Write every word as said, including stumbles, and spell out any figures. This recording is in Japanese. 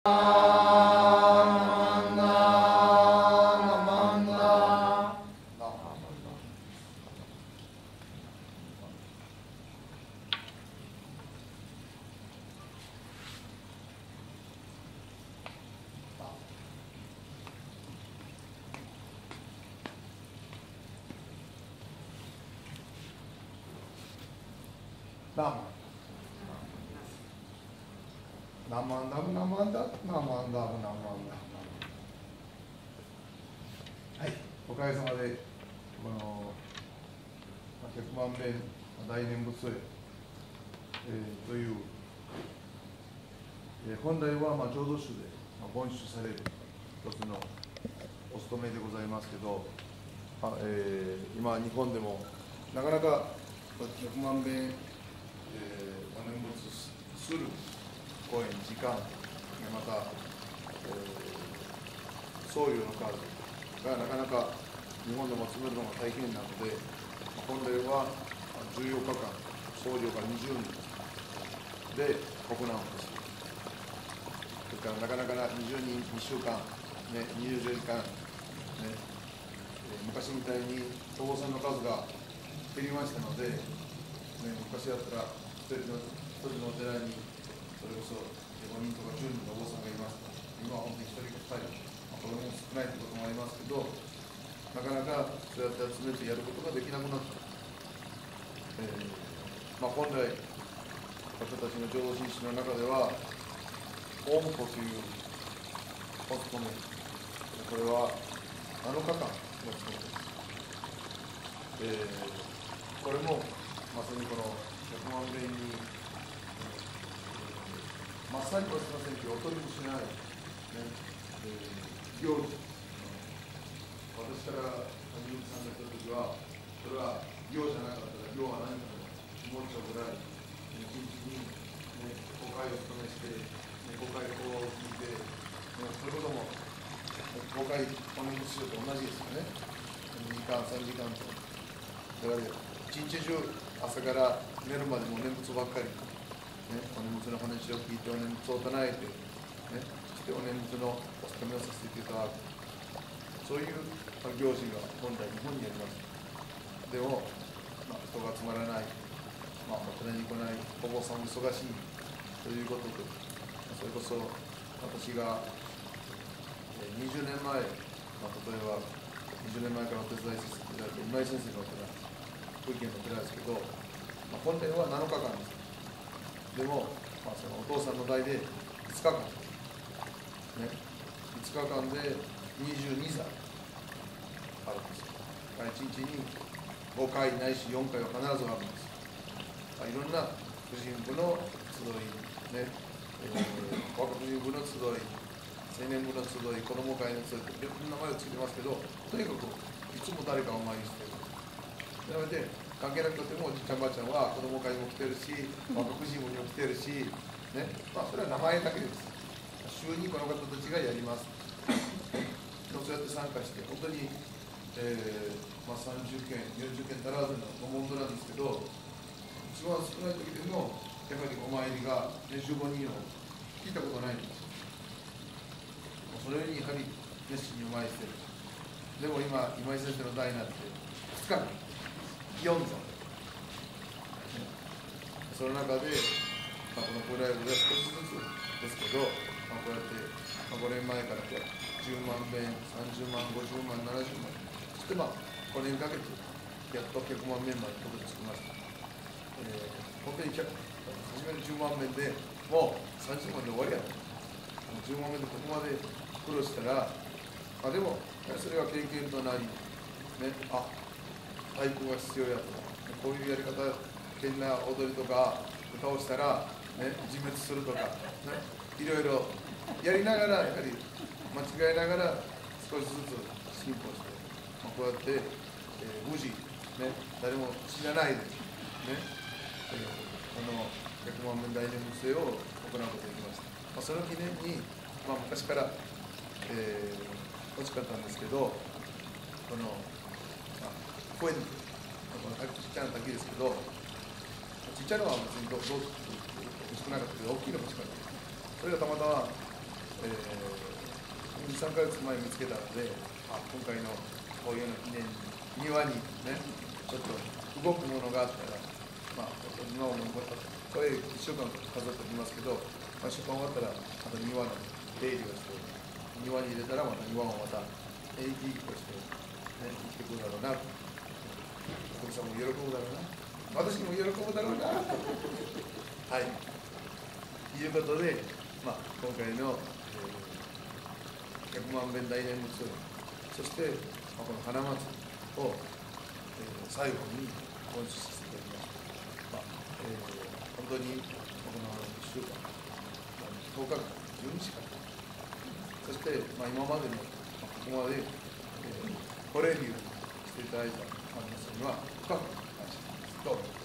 ナマナマンダムナマンダナマンダムナマンダム。はい、おかげさまでこのひゃくまんべん大念仏会、えー、という、えー、本来はまあ浄土宗で凡主される一つのお務めでございますけど、あ、えー、今日本でもなかなかひゃくまんべんえー、お念仏する公演時間、また、えー、僧侶の数がなかなか日本でも集めるのが大変なので、本来はじゅうよっかかん、僧侶がにじゅうにんで行うんです。ですからなかなかにじゅうにん、にしゅうかん、ね、にじゅうよじかん、ねえー、昔みたいにお坊さんの数が減りましたので、ね、昔だったら一人の一人のお寺にそれこそごにんとかじゅうにんのお坊さんがいます。今は本当に一人か二人、まあ、これも少ないということもありますけど、なかなかそうやって集めてやることができなくなった。えーまあ、本来私たちの浄土真宗の中では大婿というお務め、これはなのかかんの務めです。えー、これもまさにこのひゃくまんべんに、えー、マッサージはしませんけど、お取りもしない、ねえー、行事、私から谷口さんが言ったときは、それは行じゃなかったら、行は何かと思っちゃうぐらい、一日に、ね、ごかいお務めして、ね、ごかい法を聞いて、ね、それこそもごかいお念仏しようと同じですよね。にじかん、さんじかんと。だから一日中朝から寝るまでもお念仏ばっかり、ね、お念仏の話を聞いてお念仏を唱えて、ね、そしてお念仏のお務めをさせていただく、そういう行事が本来日本にあります。でも、まあ、人が集まらない、まあ、お寺に来ない、お坊さんも忙しいということで、それこそ私がにじゅうねんまえ、まあ、例えばにじゅうねんまえからお手伝いさせていただいて今井先生のお寺、福井県の寺ですけど、まあ、本来はなのかかんです。でも、まあ、そのお父さんの代でいつかかん、ね、いつかかんでにじゅうにざいあるんですよ。いちにちにごかいないしよんかいは必ずあるんです。まあ、いろんな婦人部の集い、ねえー、若婦人部の集い、青年部の集い、子ども会の集いっていろんな名前をつけてますけど、とにかくいつも誰かお参りしている。なので、関係なくてもおじいちゃんばあちゃんは子ども会にも来てるし、若婦人部にも来てるし、ね、まあ、それは名前だけです。週にこの方たちがやります。そうやって参加して、本当に、えーまあ、さんじゅっけん、よんじゅっけん足らずの本当なんですけど、一番少ない時でも、やはりお参りがじゅうごにんを聞いたことないんです。それにやはり熱心にお参りしてる。でも今、今井先生の代になって、ふつかによんざい。その中で、まあ、このプライドで少しずつですけど、まあ、こうやって、まあ、ごねんまえからじゅうまんべん、さんじゅうまん、ごじゅうまん、ななじゅうまん、そしてまあごねんかけて、やっとひゃくまんべんまでたどり着きました。えー、本当に初めのじゅうまんべんでもうさんじゅうまんで終わりやと。じゅうまんべんでここまで苦労したら、あでも、それが経験となり、ね、あ太鼓が必要やと、こういうやり方、変な踊りとか歌をしたら、ね、自滅するとか、ね、いろいろやりながら、やはり間違いながら少しずつ進歩して、まあ、こうやって、えー、無事、ね、誰も死なないで、ねえー、このひゃくまんべん大念仏制を行うことができました。まあ、その記念に、まあ、昔から、えー、欲しかったんですけど、この、まあ、声に、このちっちゃな滝ですけど、ちっちゃいのは別にどう少なかったけど、大きいの欲しかった。それがたまたま、えさんかげつまえ見つけたので、まあ、今回のこういうの記念に庭にね、ちょっと動くものがあったら、まあ、庭をこれいっしゅうかん飾っておきますけど、まあ、いっしゅうかん終わったらまた庭の出入りをして、庭に入れたらまた庭をまた生き生きとして、ね、生きてくるだろうな、お客さんも喜ぶだろうな、私も喜ぶだろうなと。はい。いうことで、まあ、今回の、えー、ひゃくまんべん大念仏、そして、まあ、この花祭りを、えー、最後に本出させていただきました。まあえー、本当にこのいっしゅうかん、まあ、とおかかん、じゅうにちかん、そして、まあ、今までの、まあ、ここまで、えー、来れるようにしていただいた皆さんには深く感謝しますと。